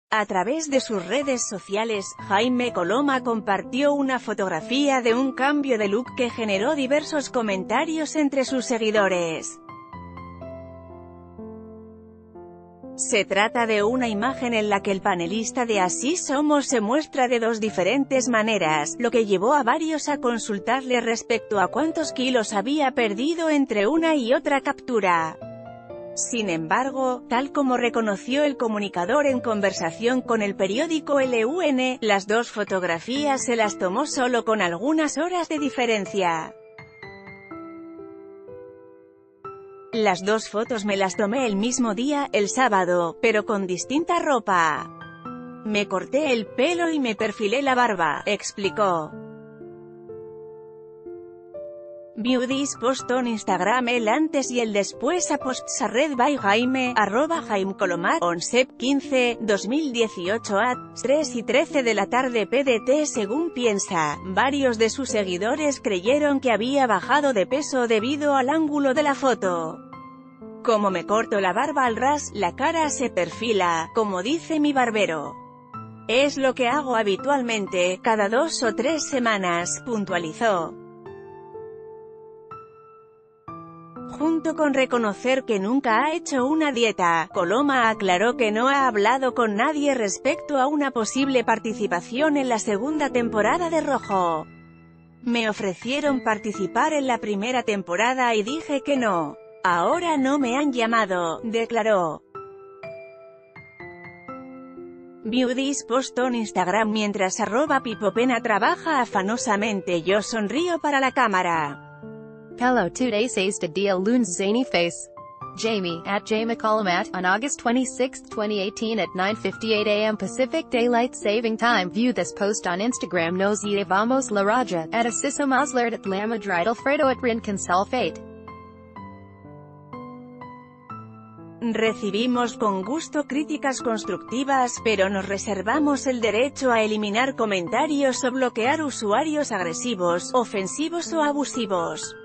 A través de sus redes sociales, Jaime Coloma compartió una fotografía de un cambio de look que generó diversos comentarios entre sus seguidores. Se trata de una imagen en la que el panelista de Así Somos se muestra de dos diferentes maneras, lo que llevó a varios a consultarle respecto a cuántos kilos había perdido entre una y otra captura. Sin embargo, tal como reconoció el comunicador en conversación con el periódico LUN, las dos fotografías se las tomó solo con algunas horas de diferencia. Las dos fotos me las tomé el mismo día, el sábado, pero con distinta ropa. Me corté el pelo y me perfilé la barba, explicó. Beauties postó en Instagram el antes y el después a posts a red by Jaime, @JaimeColoma, on Sep 15, 2018 at 3 y 13 de la tarde PDT. Según piensa, varios de sus seguidores creyeron que había bajado de peso debido al ángulo de la foto. Como me corto la barba al ras, la cara se perfila, como dice mi barbero. Es lo que hago habitualmente, cada 2 o 3 semanas, puntualizó. Junto con reconocer que nunca ha hecho una dieta, Coloma aclaró que no ha hablado con nadie respecto a una posible participación en la segunda temporada de Rojo. Me ofrecieron participar en la primera temporada y dije que no. Ahora no me han llamado, declaró. Beauties postó en Instagram mientras @Pipopena trabaja afanosamente. Yo sonrío para la cámara. Hello, today says to deal loon's zany face. Jamie, @JaimeColoma, on August 26, 2018 at 9:58 a.m. Pacific Daylight Saving Time. View this post on Instagram. Nos llevamos la raja, @Asisomosler at la Madrid Alfredo @Rinconsulfate. Recibimos con gusto críticas constructivas, pero nos reservamos el derecho a eliminar comentarios o bloquear usuarios agresivos, ofensivos o abusivos.